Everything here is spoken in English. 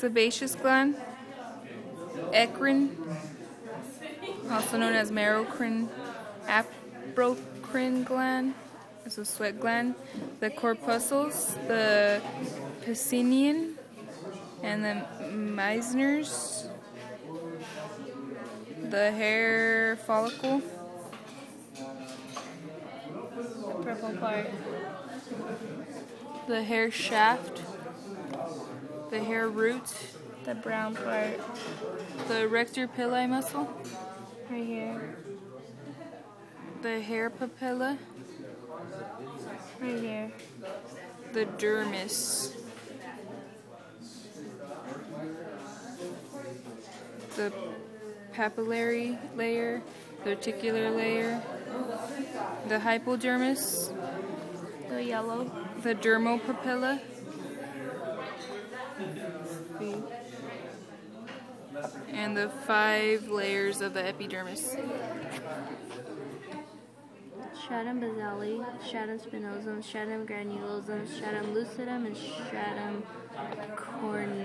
sebaceous gland, eccrine, also known as merocrine, apocrine gland, it's a sweat gland, the corpuscles, the Pacinian, and the Meissner's, the hair follicle, the purple part, the hair shaft, the hair root, the brown part, the rector pillae muscle, right here, the hair papilla, right here, the dermis, the papillary layer, the reticular layer, the hypodermis, the yellow, the dermal papilla, and the 5 layers of the epidermis. Stratum basale, stratum spinosum, stratum granulosum, stratum lucidum, and stratum corneum.